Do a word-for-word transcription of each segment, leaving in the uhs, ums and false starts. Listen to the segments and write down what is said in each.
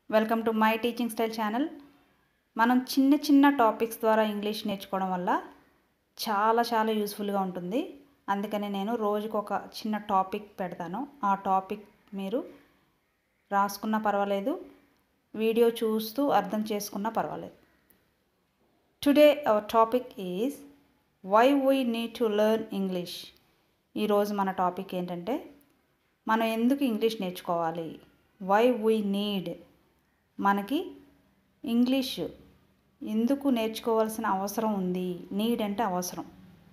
Welcome to my teaching style channel. మనం చిన్న చిన్న టాపిక్స్ ద్వారా ఇంగ్లీష్ నేర్చుకోవడం వల్ల చాలా చాలా యూస్ఫుల్గా ఉంటుంది. అందుకని నేను రోజుకు ఒక చిన్న టాపిక్ పెడతాను. ఆ టాపిక్ మీరు రాసుకున్నా పర్వాలేదు, వీడియో చూస్తూ అర్థం చేసుకున్నా పర్వాలేదు. Today our topic is why we need to learn English. ఈరోజు మన టాపిక్ ఏంటంటే మనం ఎందుకు ఇంగ్లీష్ నేర్చుకోవాలి. వై వీ నీడ్, మనకి ఇంగ్లీష్ ఎందుకు నేర్చుకోవాల్సిన అవసరం ఉంది. నీడ్ అంటే అవసరం.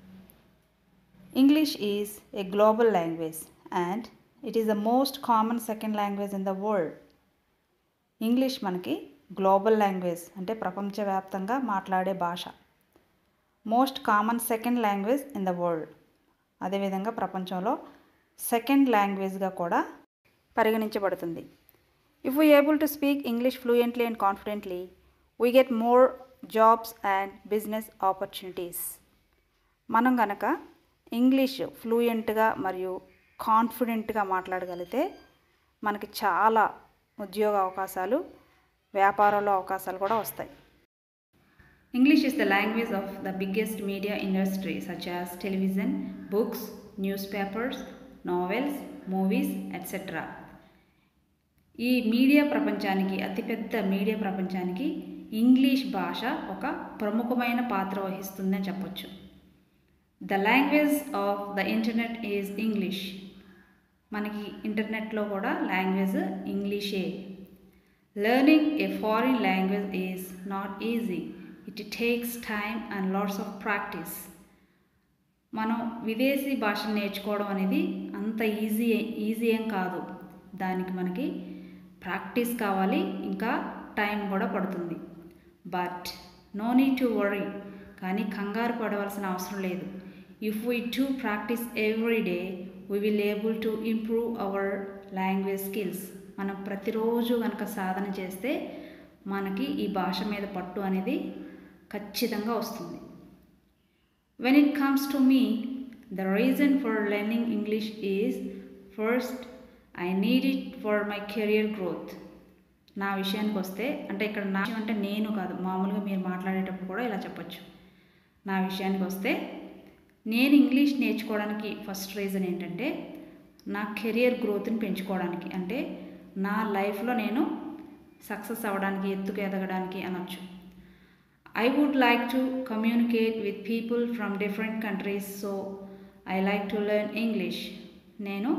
English is a global language and it is the most common second language in the world. English మనకి గ్లోబల్ లాంగ్వేజ్ అంటే ప్రపంచవ్యాప్తంగా మాట్లాడే భాష. Most common second language in the world. అదేవిధంగా ప్రపంచంలో సెకండ్ లాంగ్వేజ్గా కూడా పరిగణించబడుతుంది. If we are able to speak English fluently and confidently, we get more jobs and business opportunities. మనం గనక ఇంగ్లీష్ ఫ్లూయెంట్గా మరియు కాన్ఫిడెంట్గా మాట్లాడగలిగితే మనకి చాలా ఉద్యోగ అవకాశాలు, వ్యాపారంలో అవకాశాలు కూడా వస్తాయి. English is the language of the biggest media industry such as television, books, newspapers, novels, movies, et cetera. ఈ మీడియా ప్రపంచానికి, అతిపెద్ద మీడియా ప్రపంచానికి ఇంగ్లీష్ భాష ఒక ప్రముఖమైన పాత్ర వహిస్తుందని చెప్పొచ్చు. The language of the internet is English. మనకి ఇంటర్నెట్లో కూడా లాంగ్వేజ్ ఇంగ్లీషే. Learning a foreign language is not easy. It takes time and lots of practice. మనం విదేశీ భాషను నేర్చుకోవడం అనేది అంత ఈజీ ఈజీ ఏం కాదు. దానికి మనకి ప్రాక్టీస్ కావాలి, ఇంకా టైం కూడా పడుతుంది. But no need to worry. కానీ కంగారు పడవలసిన అవసరం లేదు. If we to practise every day we will able to improve our language skills. మనం ప్రతిరోజు కనుక సాధన చేస్తే మనకి ఈ భాష మీద పట్టు అనేది ఖచ్చితంగా వస్తుంది. When it comes to me, the reason for learning English is first I need it for my career growth. నా విషయానికి వస్తే, అంటే ఇక్కడ నా అంటే నేను కాదు, మామూలుగా మీరు మాట్లాడేటప్పుడు కూడా ఇలా చెప్పచ్చు. నా విషయానికి వస్తే నేను ఇంగ్లీష్ నేర్చుకోవడానికి ఫస్ట్ రీజన్ ఏంటంటే నా కెరియర్ గ్రోత్ని పెంచుకోవడానికి, అంటే నా లైఫ్లో నేను సక్సెస్ అవ్వడానికి, ఎత్తుకు ఎదగడానికి అనొచ్చు. I would like to communicate with people from different countries, so I like to learn English. నేను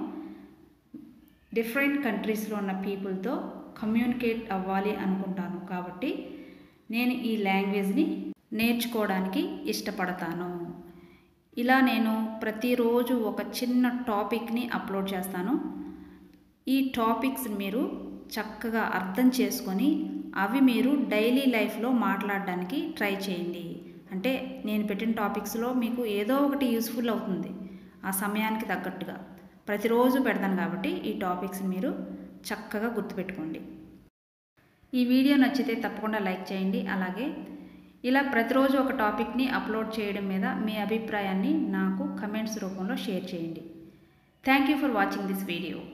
డిఫరెంట్ కంట్రీస్లో ఉన్న పీపుల్తో కమ్యూనికేట్ అవ్వాలి అనుకుంటాను, కాబట్టి నేను ఈ లాంగ్వేజ్ని నేర్చుకోవడానికి ఇష్టపడతాను. ఇలా నేను ప్రతిరోజు ఒక చిన్న టాపిక్ని అప్లోడ్ చేస్తాను. ఈ టాపిక్స్ మీరు చక్కగా అర్థం చేసుకొని అవి మీరు డైలీ లైఫ్లో మాట్లాడడానికి ట్రై చేయండి. అంటే నేను పెట్టిన టాపిక్స్లో మీకు ఏదో ఒకటి యూస్ఫుల్ అవుతుంది ఆ సమయానికి తగ్గట్టుగా. ప్రతిరోజు పెడతాను కాబట్టి ఈ టాపిక్స్ మీరు చక్కగా గుర్తుపెట్టుకోండి. ఈ వీడియో నచ్చితే తప్పకుండా లైక్ చేయండి. అలాగే ఇలా ప్రతిరోజు ఒక టాపిక్ని అప్లోడ్ చేయడం మీద మీ అభిప్రాయాన్ని నాకు కమెంట్స్ రూపంలో షేర్ చేయండి. Thank you for watching this video.